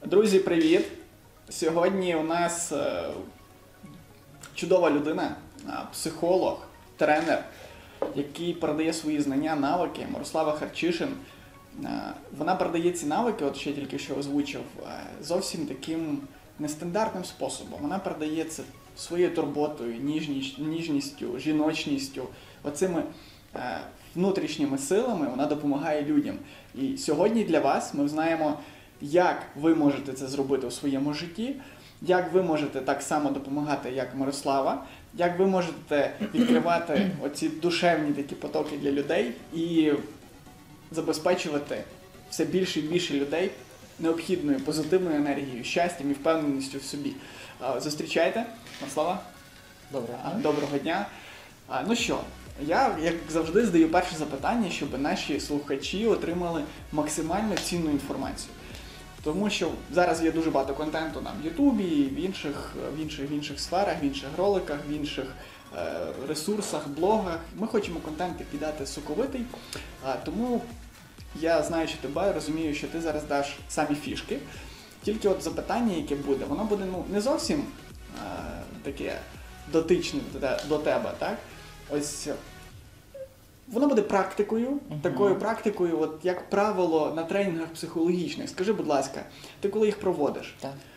Друзі, привіт! Сьогодні у нас чудова людина, психолог, тренер, який передає свої знання, навики, Мирослава Харчишин. Вона передає ці навики, от ще тільки що озвучив, зовсім таким нестандартним способом. Вона передає це своєю турботою, ніжністю, жіночністю, оцими внутрішніми силами вона допомагає людям. І сьогодні для вас ми знаємо, як ви можете це зробити у своєму житті, як ви можете так само допомагати, як Мирослава, як ви можете відкривати оці душевні такі потоки для людей і забезпечувати все більше і більше людей необхідною позитивною енергією, щастям і впевненістю в собі. Зустрічайте, Мирослава. Доброго дня. Ну що, я, як завжди, здаю перше запитання, щоб наші слухачі отримали максимально цінну інформацію. Тому що зараз є дуже багато контенту на Ютубі, в інших сферах, в інших роликах, в інших ресурсах, блогах. Ми хочемо контент кидати соковитий, тому я, знаючи тебе, розумію, що ти зараз даш самі фішки. Тільки от запитання, яке буде, воно буде не зовсім таке дотичне до тебе, так? Ось воно буде практикою, такою практикою, от як правило, на тренінгах психологічних. Скажи, будь ласка, ти коли їх проводиш,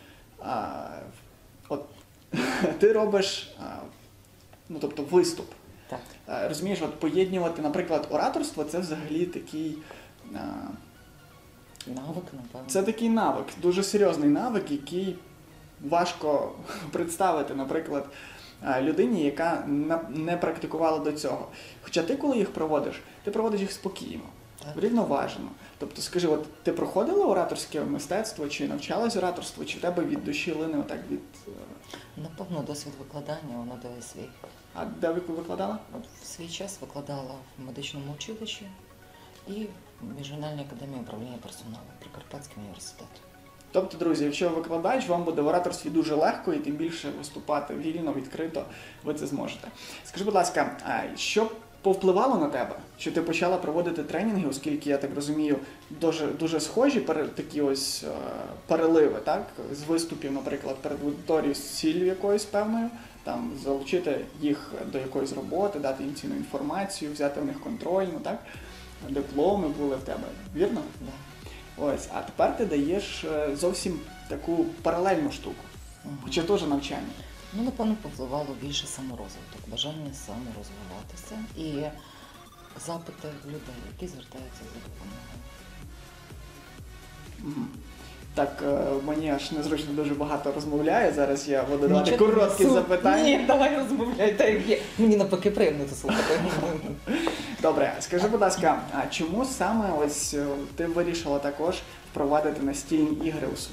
от ти робиш, тобто виступ. Так. Розумієш, от поєднувати, наприклад, ораторство, це взагалі такий навик, напевно. Це такий навик, дуже серйозний навик, який важко представити, наприклад, людині, яка не практикувала до цього. Хоча ти, коли їх проводиш, ти проводиш їх спокійно, врівноважено. Тобто, скажи, от ти проходила ораторське мистецтво, чи навчалась ораторству, чи в тебе від душі лине отак від... Напевно, досвід викладання, воно дає свій. А де ви викладала? В свій час викладала в медичному училищі і в Міжрегіональній академії управління персоналу при Карпатському університеті. Тобто, друзі, якщо ви викладач, вам буде в ораторстві дуже легко і тим більше виступати вільно, відкрито, ви це зможете. Скажи, будь ласка, що повпливало на тебе, що ти почала проводити тренінги, оскільки, я так розумію, дуже схожі такі ось переливи, так? З виступів, наприклад, перед аудиторією з ціллю якоюсь певною, там, залучити їх до якоїсь роботи, дати їм цінну інформацію, взяти в них контрольну, так? Дипломи були в тебе, вірно? Так. Ось, а тепер ти даєш зовсім таку паралельну штуку, хоча теж навчання. Напевно, повпливало більше саморозвиток, бажання саморозвиватися і запити людей, які звертаються за допомогою. Так, мені аж незручно дуже багато розмовляю, зараз я буду давати короткі запитання. Ні, давай розмовляй, так як є. Мені навпаки приємно це слухати. Добре, скажи, будь ласка, а чому саме ось ти вирішила також впровадити настільні ігри у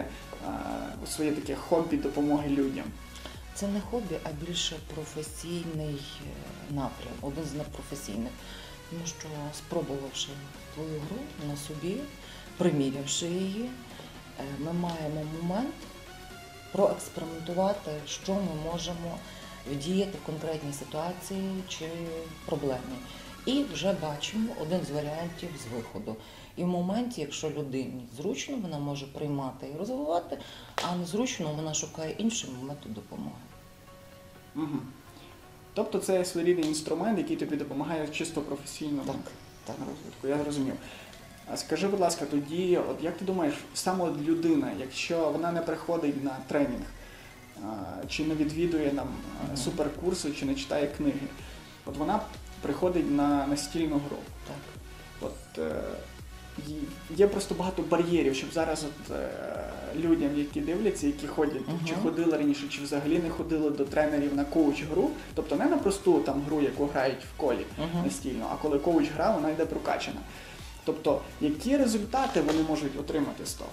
своє таке хобі допомоги людям? Це не хобі, а більше професійний напрям, один з непрофесійних. Тому що, спробувавши твою гру на собі, примірявши її, ми маємо момент проекспериментувати, що ми можемо вдіяти в конкретній ситуації чи проблемі. І вже бачимо один з варіантів з виходу. І в моменті, якщо людині зручно, вона може приймати і розвивати, а незручно вона шукає інший метод допомоги. Угу. Тобто це своєрідний інструмент, який тобі допомагає чисто професійно Так. на розвитку, я зрозумів. А скажи, будь ласка, тоді, от як ти думаєш, саме людина, якщо вона не приходить на тренінг, чи не відвідує нам суперкурси, чи не читає книги, от вона приходить на настільну гру. Так. От є просто багато бар'єрів, щоб зараз людям, які дивляться, які ходять, чи ходили раніше, чи взагалі не ходили до тренерів на коуч-гру, тобто не на просту там гру, яку грають в колі настільно, а коли коуч гра, вона йде прокачана. Тобто, які результати вони можуть отримати з того?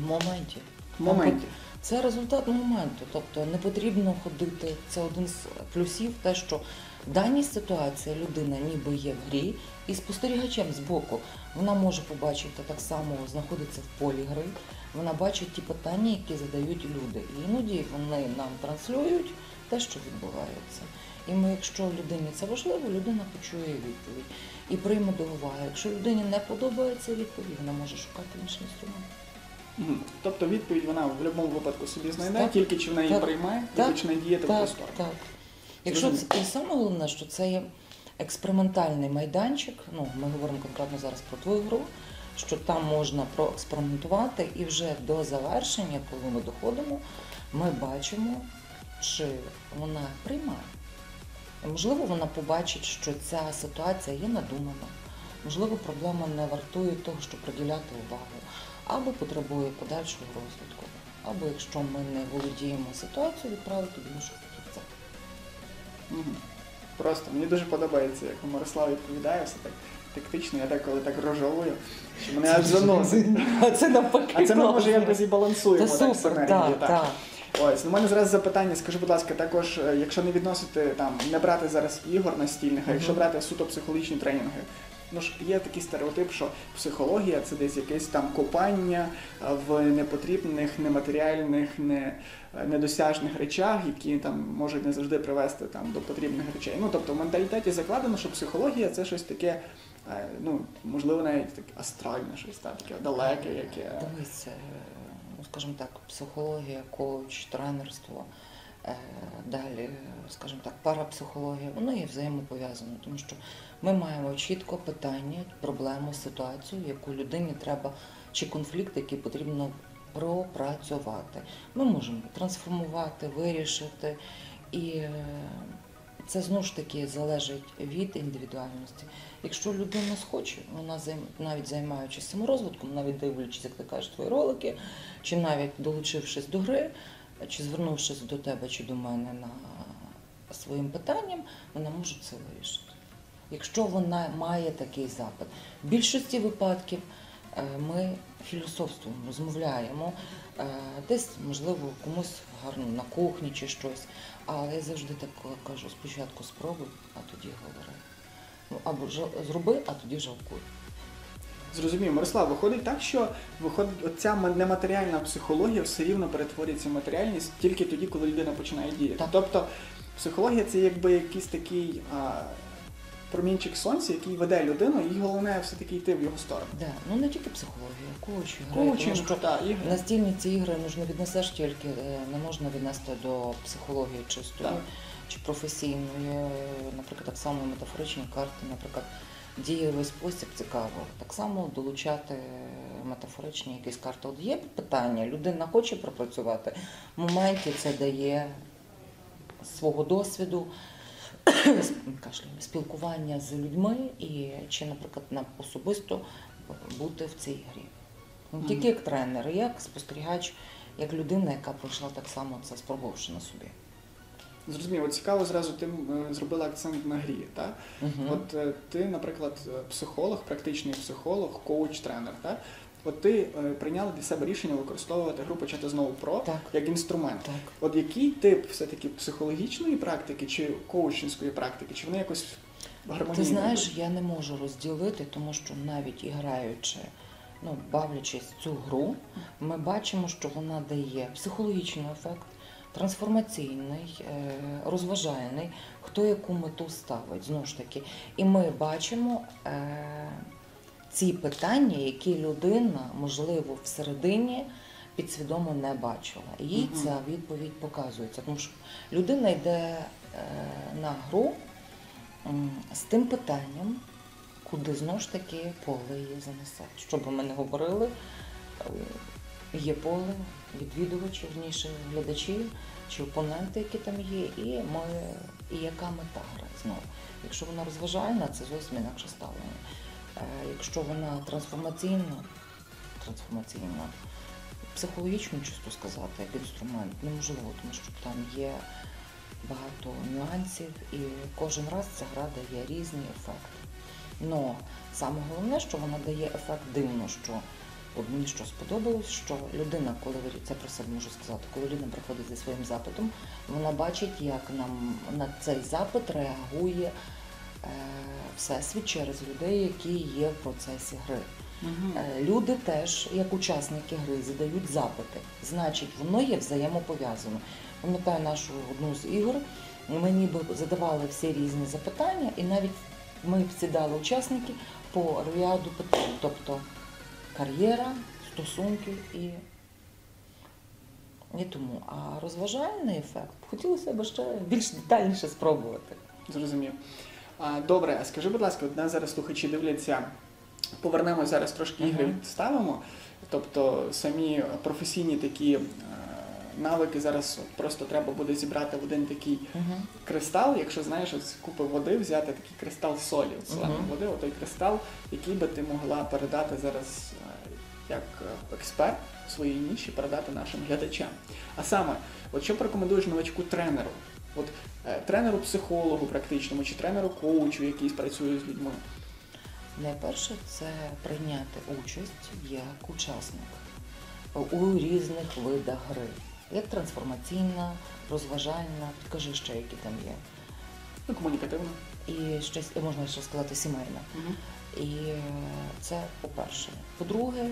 В моменті. Це результат моменту, тобто не потрібно ходити, це один з плюсів, те, що в даній ситуації людина ніби є в грі і спостерігачем збоку. Вона може побачити так само, знаходиться в полі гри, вона бачить ті питання, які задають люди. І іноді вони нам транслюють те, що відбувається. І ми, якщо людині це важливо, людина почує відповідь і прийме до уваги. Якщо людині не подобається відповідь, вона може шукати інший інструмент. Мгм. Тобто відповідь вона в будь-якому випадку собі знайде, Так. тільки чи вона її Так. приймає і Так. почне діяти в ту Так, сторону. так. Якщо Зрозумів. це, і саме головне, що це є експериментальний майданчик, ну, ми говоримо конкретно зараз про твою гру, що там можна проекспериментувати і вже до завершення, коли ми доходимо, ми бачимо, чи вона приймає. І, можливо, вона побачить, що ця ситуація є надумана, можливо, проблема не вартує того, щоб приділяти увагу, або потребує подальшого розвитку, або якщо ми не володіємо ситуацією, відправити до іншого фахівця. Мгм. Просто мені дуже подобається, як Мирослав відповідає, все так тактично, я деколи так рожовую, що мене аж заносить. А це навпаки. А це ми може класно. якось і балансуємо Та так супер, синергії. так. Ось, у мене зараз запитання, скажи, будь ласка, також, якщо не відносити там, не брати зараз ігор настільних, а якщо брати суто психологічні тренінги. Ну ж є такий стереотип, що психологія це десь якесь там копання в непотрібних, нематеріальних, недосяжних речах, які там можуть не завжди привести там до потрібних речей. Ну тобто в менталітеті закладено, що психологія це щось таке, ну можливо, навіть таке астральне, щось таке далеке, яке. Дивись, ну скажімо так, психологія, коуч, тренерство, далі, скажімо так, парапсихологія, воно є взаємопов'язано, тому що ми маємо чітко питання, проблему, ситуацію, яку людині треба, чи конфлікт, який потрібно пропрацювати. Ми можемо трансформувати, вирішити, і це знову ж таки залежить від індивідуальності. Якщо людина схоче, вона навіть займаючись саморозвитком, навіть дивлячись, як ти кажеш, твої ролики, чи навіть долучившись до гри, чи звернувшись до тебе чи до мене своїм питанням, вона може це вирішити. Якщо вона має такий запит. В більшості випадків ми філософствуємо, розмовляємо, десь, можливо, комусь гарно на кухні чи щось, але я завжди так кажу, спочатку спробуй, а тоді говори. Ну, або зроби, а тоді жалкуй. Зрозумів, Мирослав, виходить так, що оця нематеріальна психологія все рівно перетворюється в матеріальність тільки тоді, коли людина починає діяти. Так. Тобто психологія це якби якийсь такий промінчик сонця, який веде людину, і головне все-таки йти в його сторону. Да. Ну не тільки психологія, коучинг, тому що ігри. настільні ці ігри не віднесеш тільки, не можна віднести до психології чистої чи професійної, наприклад, так само метафоричні карти, наприклад, дієвий спосіб цікаво. Так само долучати метафоричні якісь карти. От є питання, людина хоче пропрацювати, в моменті це дає свого досвіду, спілкування з людьми і чи, наприклад, нам особисто бути в цій грі. Не тільки як тренер, як спостерігач, як людина, яка пройшла так само це спробувавши на собі. Зрозуміло, цікаво, зразу ти зробила акцент на грі, так? Угу. От ти, наприклад, психолог, практичний психолог, коуч-тренер, так? От ти прийняла для себе рішення використовувати гру «Почати знову про» як інструмент. Так. От який тип все-таки психологічної практики чи коучинської практики? Чи вони якось гармонійні? Ти знаєш, я не можу розділити, тому що навіть і граючи, бавлячись цю гру, ми бачимо, що вона дає психологічний ефект, трансформаційний, розважальний, хто яку мету ставить, знову ж таки. І ми бачимо ці питання, які людина, можливо, всередині підсвідомо не бачила. І їй ця відповідь показується. Тому що людина йде на гру з тим питанням, куди, знову ж таки, поле її занесе. Що би ми не говорили, є поле, відвідувачі, вірніше, глядачі чи опоненти, які там є, і яка мета гри знову. Якщо вона розважальна, це зовсім інакше ставлення. Якщо вона трансформаційна, психологічно, чисто сказати, як інструмент, неможливо, тому що там є багато нюансів і кожен раз ця гра дає різні ефекти. Но саме головне, що вона дає ефект дивно, що от мені що сподобалось, що людина, коли це про себе можу сказати, коли людина приходить зі своїм запитом, вона бачить, як на цей запит реагує Всесвіт через людей, які є в процесі гри. Люди теж, як учасники гри, задають запити. Значить, воно є взаємопов'язано. Пам'ятаю нашу одну з ігор, ми ніби задавали всі різні запитання, і навіть ми сідали учасники по ряду питань. Тобто кар'єра, стосунків і тому. А розважальний ефект хотілося б ще більш детальніше спробувати. Зрозумів. Добре, а скажи, будь ласка, от нас зараз слухачі дивляться, повернемось зараз трошки ігри відставимо, тобто самі професійні такі навики зараз просто треба буде зібрати в один такий кристал, якщо знаєш, з купи води взяти такий кристал солі, соленої води, отой кристал, який би ти могла передати зараз як експерт в своїй ніші, передати нашим глядачам. А саме, от що порекомендуєш новачку тренеру? От тренеру-психологу практичному чи тренеру-коучу, який працює з людьми? Найперше – це прийняти участь як учасник у різних видах гри. Як трансформаційна, розважальна, підкажи ще, які там є. Ну, комунікативна. І щось, можна ще сказати, сімейна. І це по-перше. По-друге,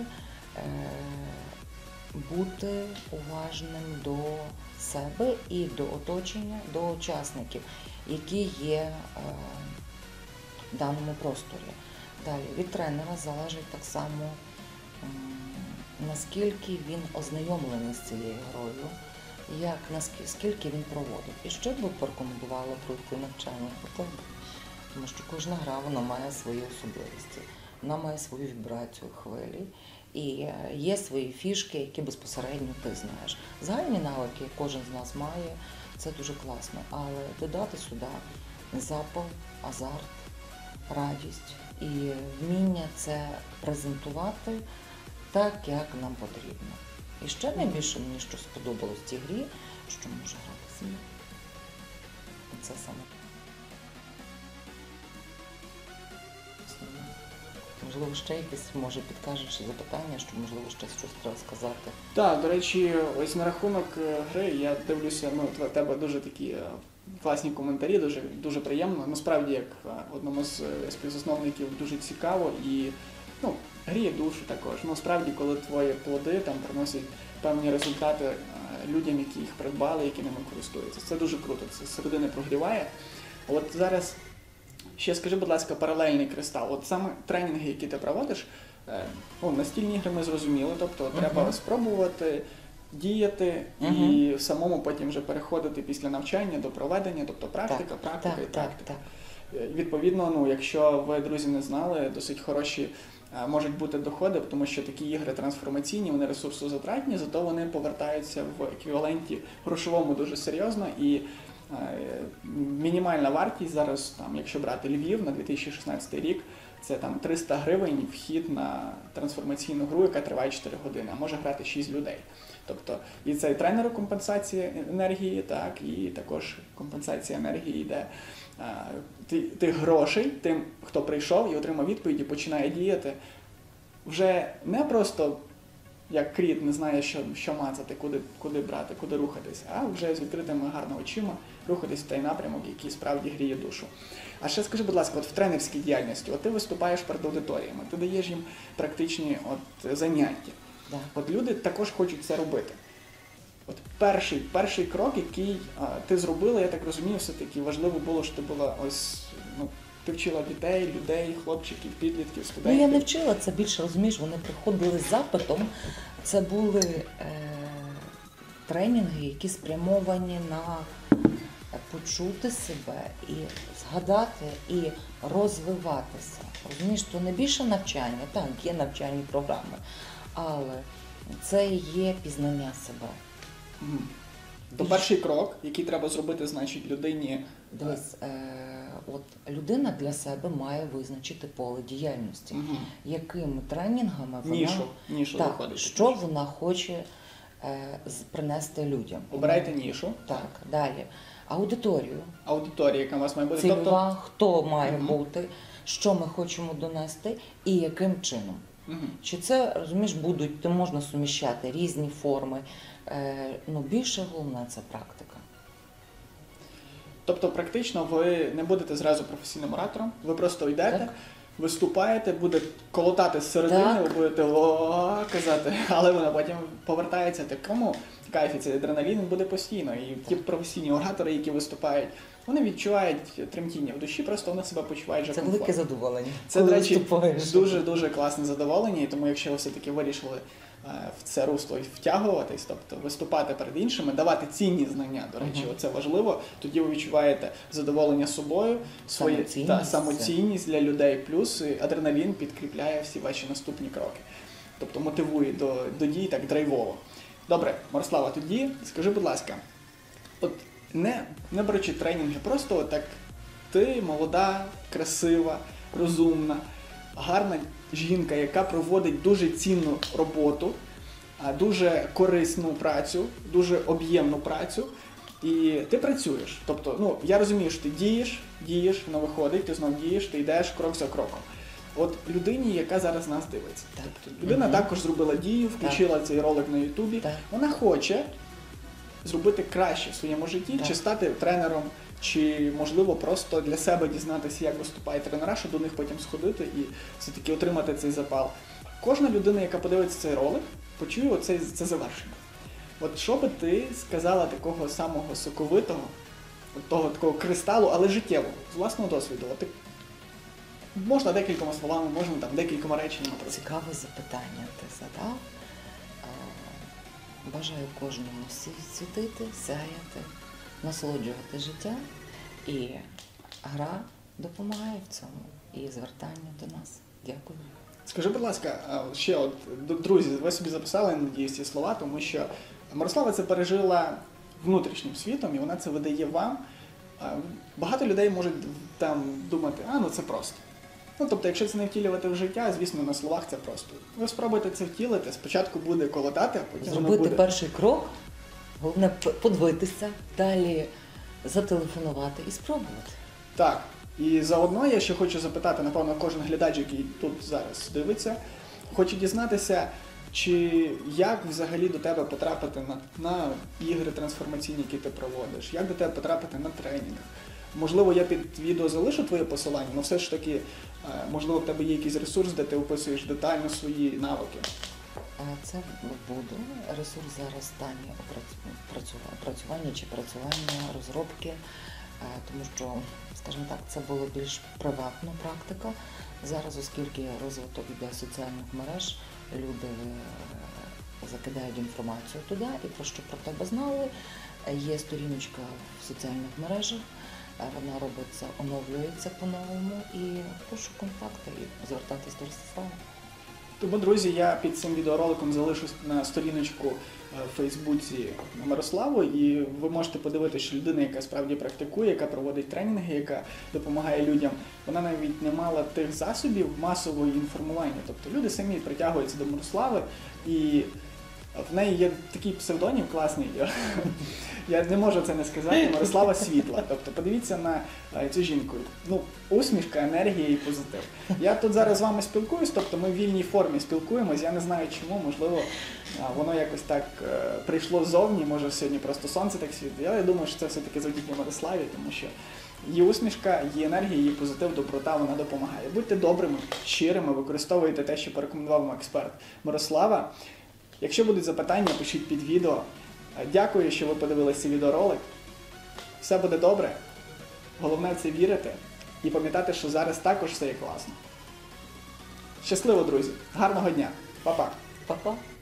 бути уважним до себе і до оточення, до учасників, які є в даному просторі. Далі, від тренера залежить так само, наскільки він ознайомлений з цією грою, наскільки він проводить. І що б ви порекомендували пройти навчання по тебе? Тому що кожна гра, вона має свої особливості, вона має свою вібрацію хвилі, і є свої фішки, які безпосередньо ти знаєш. Загальні навики кожен з нас має, це дуже класно, але додати сюди запал, азарт, радість і вміння це презентувати так, як нам потрібно. І ще найбільше мені що сподобалось в цій грі, що може грати сім'я. Це саме. Можливо, ще якісь, може, підкажеш запитання, що, можливо, ще щось треба сказати. Так, до речі, ось на рахунок гри, я дивлюся, в тебе дуже такі класні коментарі, дуже приємно. Насправді, як одному з співзасновників, дуже цікаво і гріє душу також. Справді, коли твої плоди там приносять певні результати людям, які їх придбали, які ними користуються. Це дуже круто, це середини прогріває. От зараз ще скажи, будь ласка, паралельний кристал. От саме тренінги, які ти проводиш, настільні ігри ми зрозуміли, тобто треба спробувати, діяти і самому потім вже переходити після навчання до проведення, тобто практика. Так. Відповідно, якщо ви, друзі, не знали, досить хороші можуть бути доходи, тому що такі ігри трансформаційні, вони ресурсозатратні, зато вони повертаються в еквіваленті грошовому дуже серйозно і мінімальна вартість зараз, якщо брати Львів на 2016 рік, це 300 гривень вхід на трансформаційну гру, яка триває 4 години, а може грати 6 людей. Тобто і це і тренеру компенсація енергії, так, і також компенсація енергії йде тих грошей тим, хто прийшов і отримав відповіді, починає діяти. Вже не просто як кріт не знає, що мацати, куди брати, куди рухатись, а вже з відкритими гарно очима рухатись в той напрямок, який справді гріє душу. А ще скажи, будь ласка, от в тренерській діяльності, ти виступаєш перед аудиторіями, ти даєш їм практичні заняття. Да. От люди також хочуть це робити. От перший крок, який ти зробила, я так розумію, все-таки важливо було, що ти була ти вчила дітей, людей, хлопчиків, підлітків, студентів. Я не вчила, це більше, розумієш, вони приходили з запитом. Це були тренінги, які спрямовані на почути себе і згадати, і розвиватися. Розумієш, то не більше навчання, так, є навчальні програми, але це є пізнання себе. То перший крок, який треба зробити, значить, людині... Дивись, людина для себе має визначити поле діяльності, якими тренінгами вона... Нішу виходить. Що вона хоче принести людям. Обирайте нішу. Так, далі. Аудиторію. Аудиторія, яка у вас має бути. Цільова, хто має бути, що ми хочемо донести і яким чином. Чи це, розумієш, будуть, можна суміщати різні форми, більше головне це практика. Тобто практично ви не будете зразу професійним оратором, ви просто йдете, виступаєте, буде колотати з середини, ви будете казати, але вона потім повертається такому кайфі, цей адреналін буде постійно. І ті професійні оратори, які виступають, вони відчувають тремтіння в душі, просто вони себе почувають вже комфортно. Це велике задоволення. Це, до речі, дуже-дуже класне задоволення, і тому якщо ви все-таки вирішили в це русло і втягуватись, тобто виступати перед іншими, давати цінні знання, до речі, це важливо. Тоді ви відчуваєте задоволення собою, самоцінність для людей, плюс адреналін підкріпляє всі ваші наступні кроки. Тобто мотивує до дій так драйвово. Добре, Мирослава, тоді скажи, будь ласка, от не беручи тренінги, просто так ти молода, красива, розумна, гарна жінка, яка проводить дуже цінну роботу, дуже корисну працю, дуже об'ємну працю, і ти працюєш. Тобто, я розумію, що ти дієш, воно виходить, ти знов дієш, ти йдеш крок за кроком. От людині, яка зараз нас дивиться. Тобто, людина також зробила дію, включила цей ролик на Ютубі. Вона хоче зробити краще в своєму житті, чи стати тренером, чи, можливо, просто для себе дізнатися, як виступають тренера, щоб до них потім сходити і все-таки отримати цей запал. Кожна людина, яка подивиться цей ролик, почує це завершення. От що би ти сказала такого самого соковитого, того такого кристалу, але життєвого, з власного досвіду? От можна декількома словами, можна там декількома реченнями. Цікаве запитання ти задав. Бажаю кожному світити, сяяти, насолоджувати життя, і гра допомагає в цьому, і звертання до нас. Дякую. Скажи, будь ласка, ще друзі, ви собі записали, надіюсь, ці слова, тому що Мирослава це пережила внутрішнім світом, і вона це видає вам. Багато людей можуть там думати, це просто. Тобто, якщо це не втілювати в життя, звісно, на словах це просто. Ви спробуйте це втілити, спочатку буде колотати, а потім воно буде... Зробити перший крок, головне подивитися, далі зателефонувати і спробувати. Так, і заодно я ще хочу запитати, напевно, кожен глядач, який тут зараз дивиться, хочу дізнатися, чи як взагалі до тебе потрапити на ігри трансформаційні, які ти проводиш, як до тебе потрапити на тренінгах. Можливо, я під відео залишу твоє посилання, але все ж таки, можливо, в тебе є якийсь ресурс, де ти описуєш детально свої навики. Це буде ресурс зараз в стані опрацювання чи працювання, розробки, тому що, скажімо так, це було більш приватна практика. Зараз, оскільки розвиток іде соціальних мереж, люди закидають інформацію туди, і про що про тебе знали. Є сторіночка в соціальних мережах, вона робиться, оновлюється по-новому, і прошу контакти і звертатись до Ростислава. Тому, друзі, я під цим відеороликом залишу на сторіночку в Фейсбуці Мирославу, і ви можете подивитися, що людина, яка справді практикує, яка проводить тренінги, яка допомагає людям, вона навіть не мала тих засобів масового інформування. Тобто люди самі притягуються до Мирослави, і в неї є такий псевдонім класний, я не можу це не сказати, Мирослава Світла. Тобто подивіться на цю жінку. Усмішка, енергія і позитив. Я тут зараз з вами спілкуюсь, тобто ми в вільній формі спілкуємось, я не знаю чому, можливо, воно якось так прийшло ззовні, може сьогодні просто сонце так світить. Я думаю, що це все-таки завдяки Мирославі, тому що її усмішка, її енергія, її позитив, доброта, вона допомагає. Будьте добрими, щирими, використовуйте те, що порекомендував вам експерт Мирослава. Якщо будуть запитання, пишіть під відео. Дякую, що ви подивилися цей відеоролик. Все буде добре. Головне в це вірити і пам'ятати, що зараз також все є класно. Щасливо, друзі! Гарного дня! Па-па! Па-па!